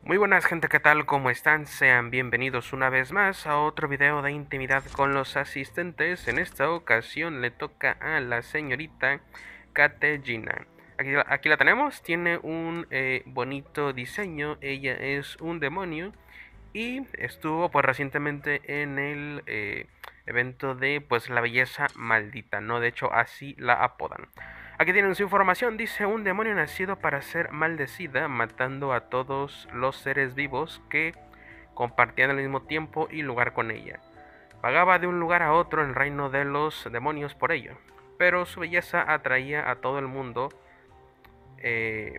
Muy buenas gente, ¿qué tal? ¿Cómo están? Sean bienvenidos una vez más a otro video de intimidad con los asistentes. En esta ocasión le toca a la señorita Katejina. Aquí la tenemos, tiene un bonito diseño, ella es un demonio y estuvo pues recientemente en el evento de pues la belleza maldita, ¿no? De hecho así la apodan. Aquí tienen su información, dice un demonio nacido para ser maldecida, matando a todos los seres vivos que compartían al mismo tiempo y lugar con ella. Vagaba de un lugar a otro en el reino de los demonios por ello, pero su belleza atraía a todo el mundo eh,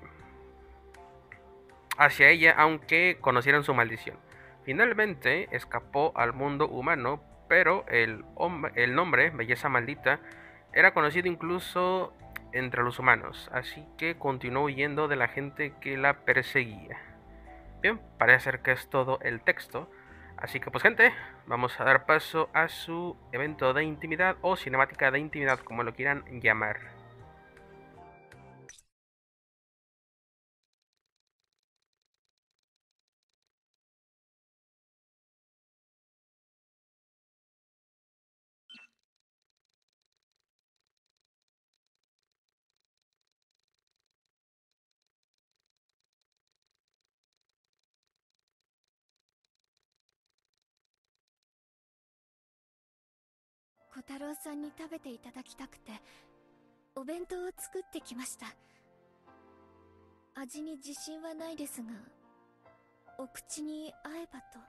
hacia ella aunque conocieran su maldición. Finalmente escapó al mundo humano, pero el nombre, Belleza Maldita, era conocido incluso entre los humanos, así que continuó huyendo de la gente que la perseguía. Bien, parece ser que es todo el texto, así que pues gente, vamos a dar paso a su evento de intimidad o cinemática de intimidad, como lo quieran llamar. 小太郎さんに食べていただきたくてお弁当を作ってきました。味に自信はないですが、お口に合えばと。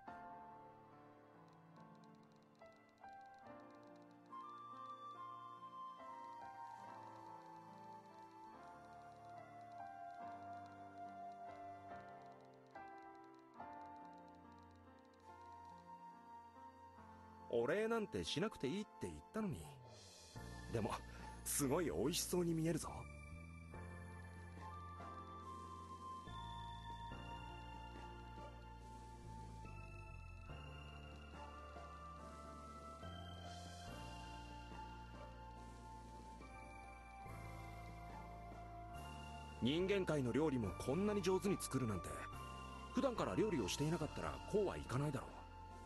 お礼なんてしなくていいって言ったのに。でもすごい美味しそうに見えるぞ。人間界の料理もこんなに上手に作るなんて、普段から料理をしていなかったらこうはいかないだろ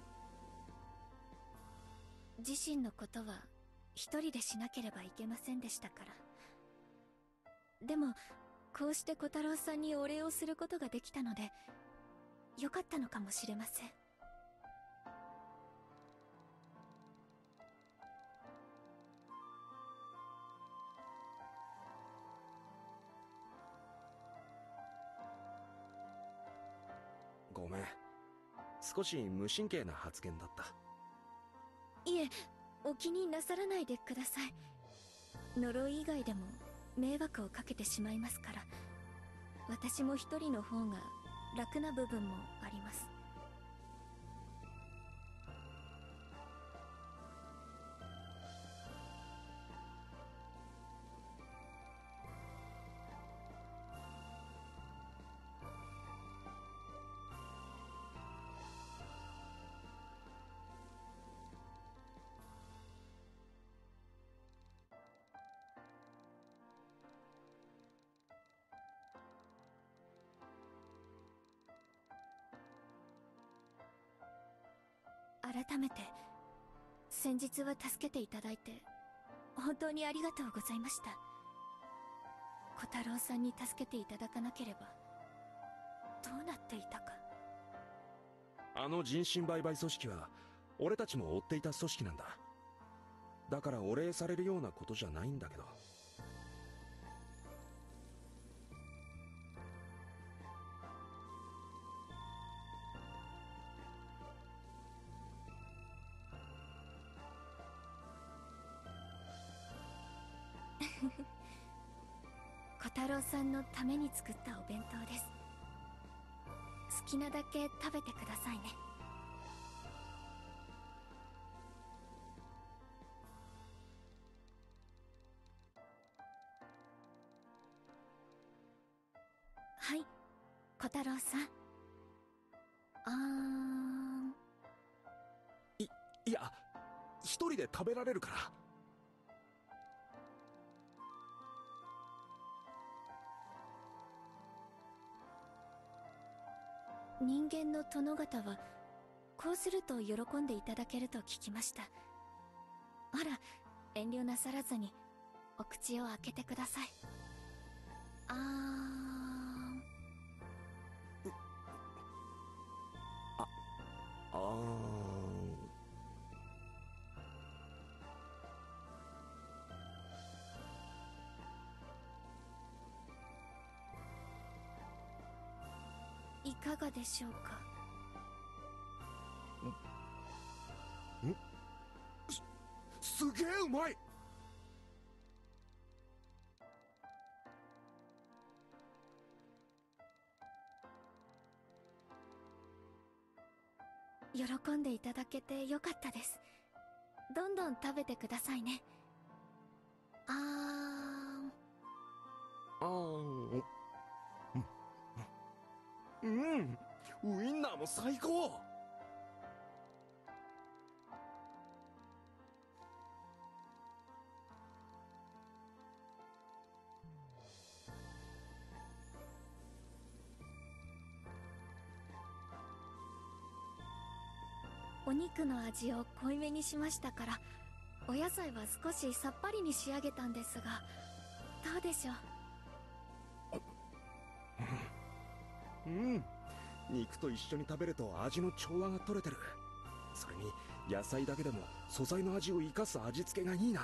う。自身のことは一人でしなければいけませんでしたから。でもこうして小太郎さんにお礼をすることができたのでよかったのかもしれません。 ごめん、少し無神経な発言だった。 いえ、お気になさらないでください。呪い以外でも迷惑をかけてしまいますから。私も一人の方が楽な部分もあります。改めて先日は助けていただいて本当にありがとうございました。小太郎さんに助けていただかなければどうなっていたか。 あの人身売買組織は俺たちも追っていた組織なんだ。だからお礼されるようなことじゃないんだけど。 小太郎さんのために作ったお弁当です。好きなだけ食べてくださいね。はい、小太郎さん。 いや、一人で食べられるから。 人間の殿方はこうすると喜んでいただけると聞きました。あら、遠慮なさらずにお口を開けてください。あいかがでしょうか。 すげえうまい。 喜んでいただけてよかったです。どんどん食べてくださいね。 うん、ウインナーも最高。 お肉の味を濃いめにしましたから、お野菜は少しさっぱりに仕上げたんですが、どうでしょう。 うん、肉と一緒に食べると味の調和が取れてる。それに野菜だけでも素材の味を生かす味付けがいいな。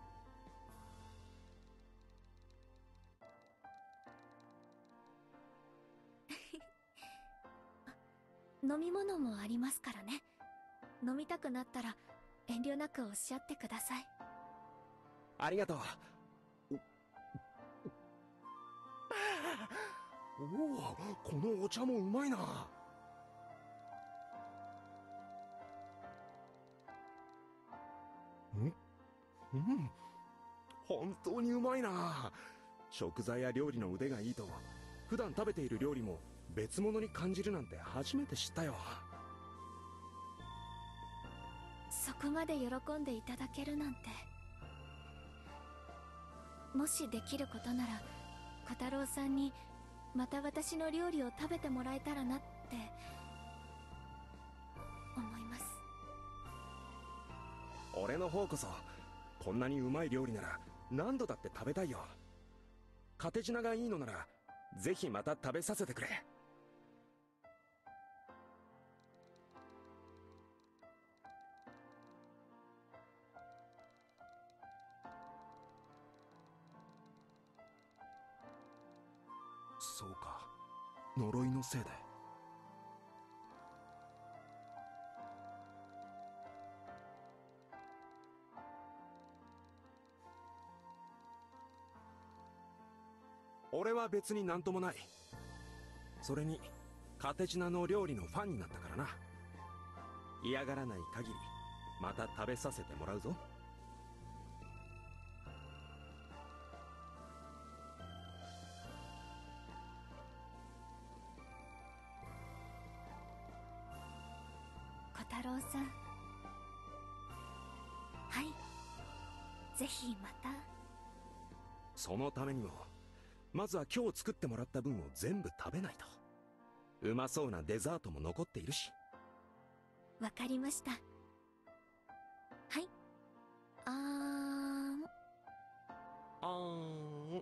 飲み物もありますからね。飲みたくなったら遠慮なくおっしゃってください。 ありがとう。おお、このお茶もうまいな。本当にうまいな。食材や料理の腕がいいと普段食べている料理も別物に感じるなんて初めて知ったよ。 そこまで喜んでいただけるなんて。もしできることなら小太郎さんにまた私の料理を食べてもらえたらなって思います。 俺の方こそこんなにうまい料理なら何度だって食べたいよ。カテジナがいいのならぜひまた食べさせてくれ。そうか、呪いのせいで。俺は別になんともない。それにカテチナの料理のファンになったからな。嫌がらない限りまた食べさせてもらうぞ。 小太郎さん、はい、ぜひまた。 そのためにもまずは今日作ってもらった分を全部食べないと。うまそうなデザートも残っているし。 わかりました。はい、あーん。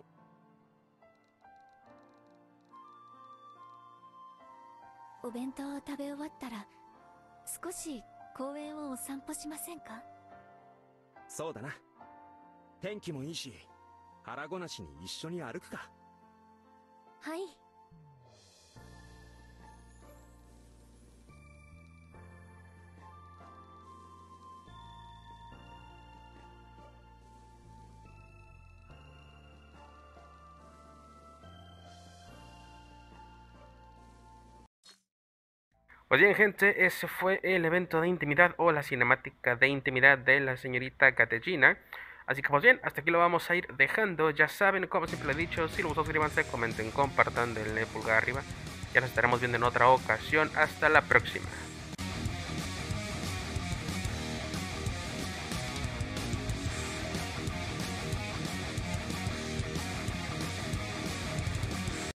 お弁当を食べ終わったら少し公園をお散歩しませんか？ そうだな。天気もいいし腹ごなしに一緒に歩くか。 はい。 Pues bien, gente, ese fue el evento de intimidad o la cinemática de intimidad de la señorita Katejina. Así que pues bien, hasta aquí lo vamos a ir dejando. Ya saben, como siempre lo he dicho, si les gustó suscríbanse, comenten, compartan, denle pulgar arriba. Ya nos estaremos viendo en otra ocasión. Hasta la próxima.